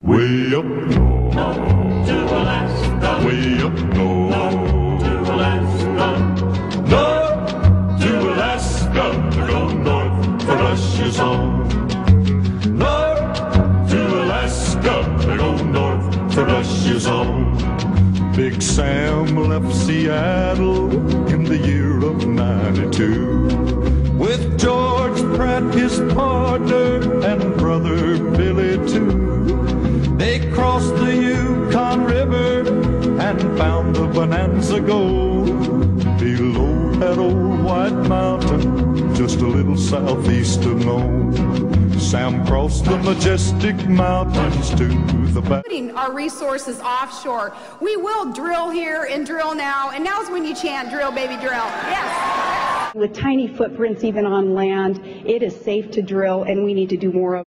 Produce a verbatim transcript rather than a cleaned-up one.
Way up north, north to Alaska, way up north, north to Alaska, north to Alaska, to go north for Russia's home. North to Alaska, to go north for Russia's home. Big Sam left Seattle in the year of ninety-two with George Pratt, his partner, and brother Billy too. They crossed the Yukon River and found the Bonanza Gold below that old white mountain, just a little southeast of Nome. Sam crossed the majestic mountains to the back. Putting our resources offshore. We will drill here and drill now, and now's when you chant, drill, baby, drill. Yes. With tiny footprints even on land, it is safe to drill, and we need to do more of it.